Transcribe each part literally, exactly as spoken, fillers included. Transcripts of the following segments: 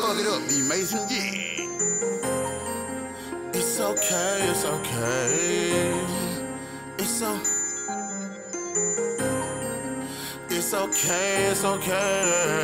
Fuck it up, be Mason, yeah. It's okay, it's okay. It's o It's okay, it's okay.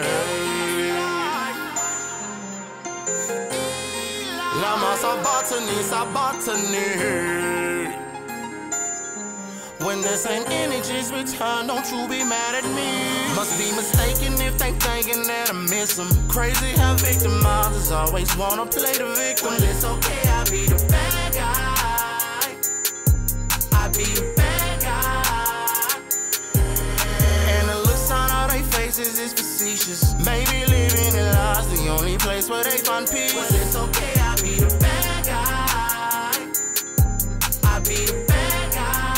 Lama sabotany, sabotany. When the same energy's return, don't you be mad at me. Must be mistaken if they thinking that I miss them. Crazy how victimizers always wanna play the victim. Well, it's okay, I be the bad guy. I be the bad guy. And the looks on all they faces is facetious. Maybe living in lies the only place where they find peace. Well, it's okay, I be the bad guy. I be the bad guy.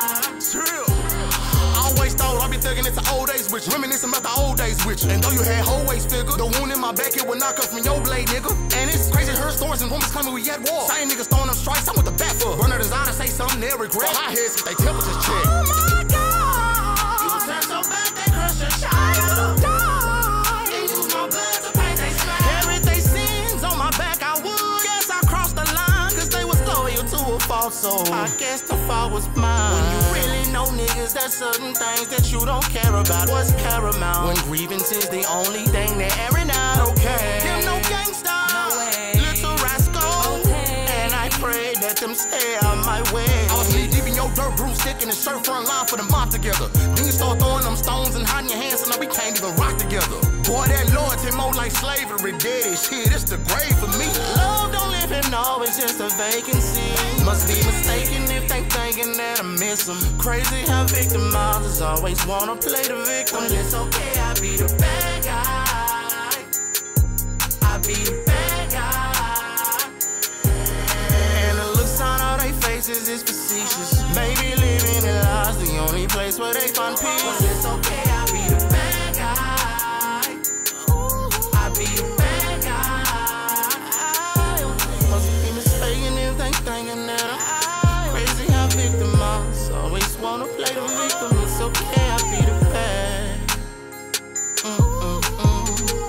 Thugging into old days with you, reminiscing about the old days with you. And though you had whole waist figure, the wound in my back, it would knock up from your blade, nigga. And it's crazy, heard stories and rumors coming, we at war. Same niggas throwing up strikes, I'm with the back for. Runner designer say something they'll regret. High heads, they temperatures check. Oh my God, you turn so bad, they crush your child. They use my blood to paint they slide. Carried they sins on my back, I would. Guess I crossed the line, cause they was loyal to a fault, so I guess the fault was mine. When you really know niggas, there's certain things that you don't care about. What's paramount? When grievance is the only thing they're airing out. Okay, them no gangsta, no way. Little rascal, okay. And I pray that them stay out my way. I was knee deep in your dirt, broomstick in the shirt front line for the mob together. Then you start throwing them stones and hiding your hands, so now we can't even rock together. Boy, that loyalty more like slavery, dead shit. It's the grave for me. Love don't live here, no, it's just a vacancy. Must be mistaken if they thinking that I miss them. Crazy how victimizers always wanna play the victim. Well, it's okay, I be the bad guy. I be the bad guy. And the looks on all they faces is facetious. Maybe living in lies the only place where they find peace. Well, it's okay, I be the bad guy. I be the bad guy. Must be mistaken if they thinking that I'm crazy how victimized always wanna play the victim. It's okay, I be the bad. Mm -mm -mm.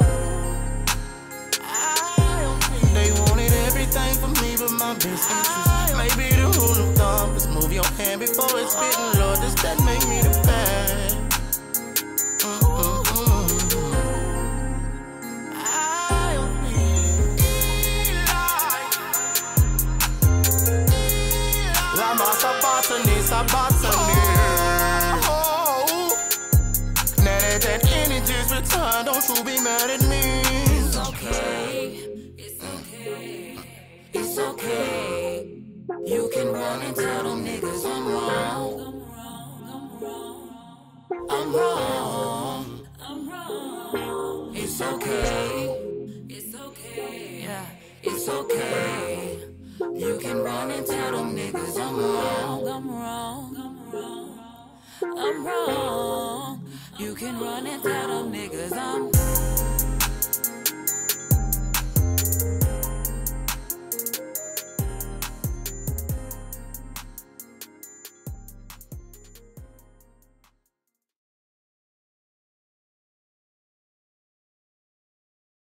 They wanted everything from me but my best interest. Maybe the rule of thumb is move your hand before it's spitting. Lord, does that make me the bad? Mm -mm -mm. Sabotany, sabotany. Oh, now that that energy's returned, don't you be mad at me. It's okay, it's okay, it's okay. You can run and tell them niggas I'm wrong. I'm wrong, I'm wrong. It's okay, it's okay, yeah, it's okay. You can run and tell them niggas I'm wrong, I'm wrong, I'm wrong, I'm wrong. You can run and tell them niggas I'm